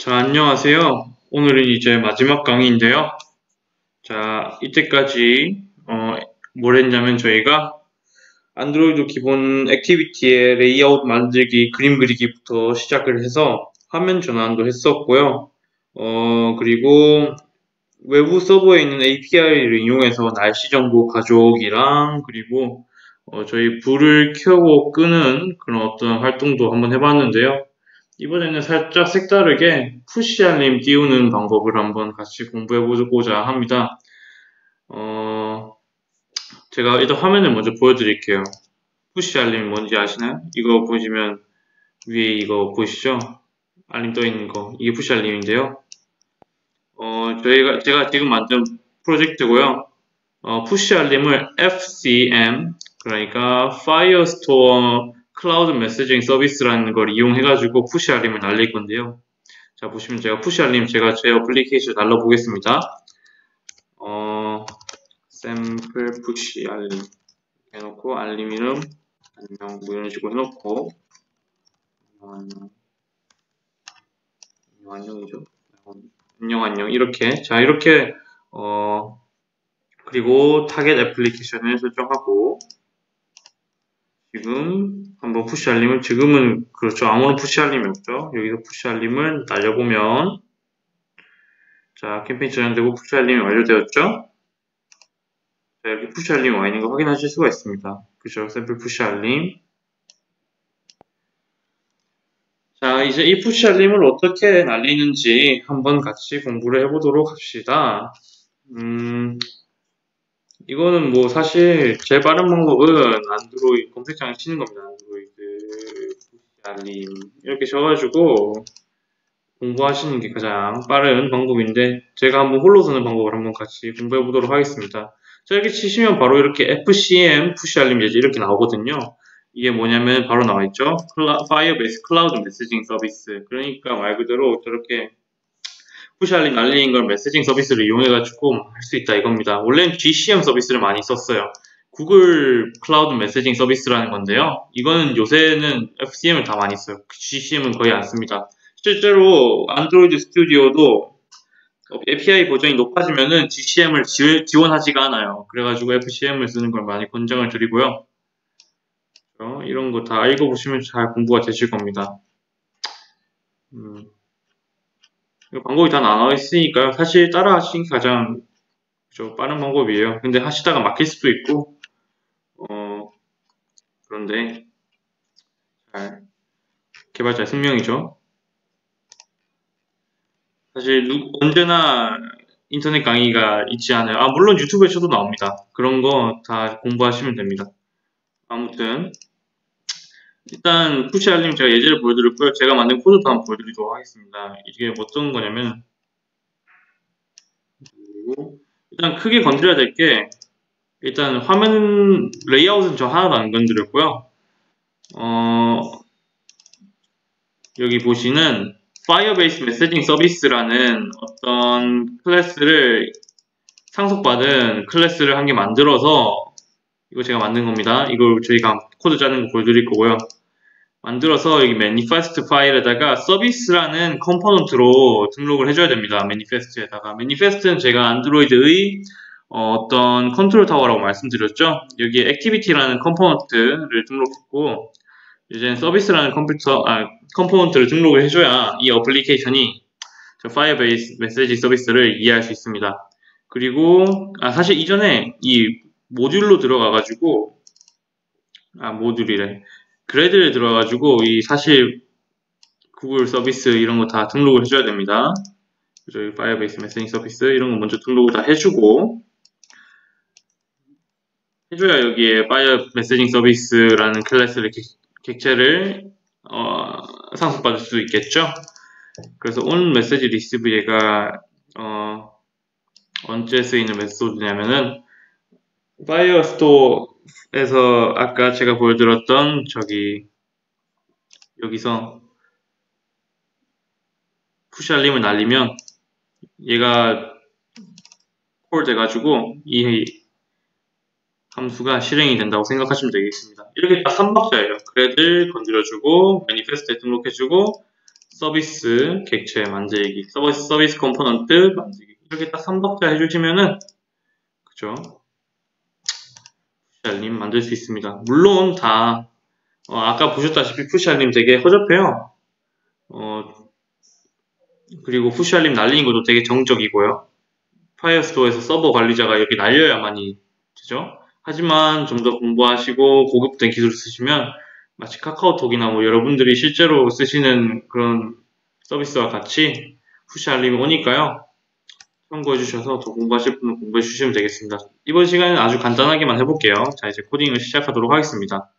자, 안녕하세요. 오늘은 이제 마지막 강의인데요. 자, 이때까지 뭘 했냐면 저희가 안드로이드 기본 액티비티의 레이아웃 만들기, 그림 그리기부터 시작을 해서 화면 전환도 했었고요. 그리고 외부 서버에 있는 API를 이용해서 날씨 정보 가져오기랑 그리고 저희 불을 켜고 끄는 그런 어떤 활동도 한번 해봤는데요. 이번에는 살짝 색다르게 푸시 알림 띄우는 방법을 한번 같이 공부해보고자 합니다. 제가 일단 화면을 먼저 보여드릴게요. 푸시 알림이 뭔지 아시나요? 이거 보시면 위에 이거 보이시죠? 알림 떠 있는 거. 이게 푸시 알림인데요. 제가 지금 만든 프로젝트고요. 푸시 알림을 FCM, 그러니까 Firestore 클라우드 메시징 서비스라는 걸 이용해가지고 푸시 알림을 날릴 건데요. 자, 보시면 제가 푸시 알림 제 어플리케이션 날려보겠습니다. 샘플 푸시 알림 해놓고 알림 이름 안녕 뭐 이런 식으로 해놓고 안녕이죠. 안녕 이렇게 자 이렇게 그리고 타겟 애플리케이션을 설정하고 지금 한번 푸시 알림을 지금은 그렇죠 아무런 푸시 알림이 없죠. 여기서 푸시 알림을 날려보면 자 캠페인 저장되고 푸시 알림이 완료되었죠. 자, 이렇게 푸시 알림이 와 있는 거 확인하실 수가 있습니다. 그죠? 샘플 푸시 알림. 자, 이제 이 푸시 알림을 어떻게 날리는지 한번 같이 공부를 해보도록 합시다. 이거는 뭐 사실 제일 빠른 방법은 안드로이드 검색창에 치는 겁니다. 안드로이드 푸시 알림 이렇게 쳐가지고 공부하시는 게 가장 빠른 방법인데 제가 한번 홀로 서는 방법을 한번 같이 공부해 보도록 하겠습니다. 자, 이렇게 치시면 바로 이렇게 FCM 푸시 알림 예제 이렇게 나오거든요. 이게 뭐냐면 바로 나와 있죠. 파이어베이스 클라우드 메시징 서비스. 그러니까 말 그대로 저렇게 푸시 알림 날리는 걸 메시징 서비스를 이용해 가지고 할 수 있다 이겁니다. 원래는 GCM 서비스를 많이 썼어요. 구글 클라우드 메시징 서비스라는 건데요. 이거는 요새는 FCM을 다 많이 써요. GCM은 거의 안 씁니다. 실제로 안드로이드 스튜디오도 API 버전이 높아지면은 GCM을 지원하지가 않아요. 그래가지고 FCM을 쓰는 걸 많이 권장을 드리고요. 이런 거 다 읽어보시면 잘 공부가 되실 겁니다. 방법이 다 나와 있으니까요. 사실 따라 하시는 게 가장 빠른 방법이에요. 근데 하시다가 막힐 수도 있고, 그런데 개발자의 숙명이죠. 사실 언제나 인터넷 강의가 있지 않아요. 물론 유튜브에 쳐도 나옵니다. 그런 거 다 공부하시면 됩니다. 아무튼 일단 푸시 알림 제가 예제를 보여드렸고요. 제가 만든 코드도 한번 보여드리도록 하겠습니다. 이게 어떤 거냐면 일단 크게 건드려야 될 게 일단 화면 레이아웃은 저 하나도 안 건드렸고요. 여기 보시는 Firebase 메시징 서비스라는 어떤 클래스를 상속받은 클래스를 한 개 만들어서 이거 제가 만든 겁니다. 이걸 저희가 코드 짜는 거 보여드릴 거고요. 만들어서 여기 매니페스트 파일에다가 서비스라는 컴포넌트로 등록을 해줘야 됩니다. 매니페스트에다가. 매니페스트는 제가 안드로이드의 어떤 컨트롤 타워라고 말씀드렸죠. 여기에 액티비티라는 컴포넌트를 등록했고 이제 서비스라는 컴포넌트를 등록을 해줘야 이 어플리케이션이 저 파이어베이스 메시지 서비스를 이해할 수 있습니다. 그리고 사실 이전에 이 모듈로 들어가가지고 모듈이래. 그레드에 들어가가지고 이 사실 구글 서비스 이런 거 다 등록을 해줘야 됩니다. 그죠? 파이어베이스 메시징 서비스 이런 거 먼저 등록을 다 해주고 해줘야 여기에 파이어 메시징 서비스라는 클래스를 객체를 상속받을 수 있겠죠. 그래서 on 메시지 리시브 얘가 언제 쓰이는 메소드냐면은 파이어스토어에서 아까 제가 보여드렸던 여기서 푸시 알림을 날리면 얘가 콜 돼가지고 이 함수가 실행이 된다고 생각하시면 되겠습니다. 이렇게 딱 3박자예요. 그래들 건드려주고 매니페스트에 등록해주고 서비스 객체 만들기, 서비스 컴포넌트 만들기 이렇게 딱 3박자 해주시면은 그죠? 푸시알림 만들 수 있습니다. 물론 다 아까 보셨다시피 푸시알림 되게 허접해요. 그리고 푸시알림 날리는 것도 되게 정적이고요. 파이어스토어에서 서버 관리자가 이렇게 날려야만이 되죠. 하지만 좀 더 공부하시고 고급된 기술을 쓰시면 마치 카카오톡이나 뭐 여러분들이 실제로 쓰시는 그런 서비스와 같이 푸시알림이 오니까요. 참고해 주셔서 더 공부하실 분은 공부해 주시면 되겠습니다. 이번 시간에는 아주 간단하게만 해볼게요. 자, 이제 코딩을 시작하도록 하겠습니다.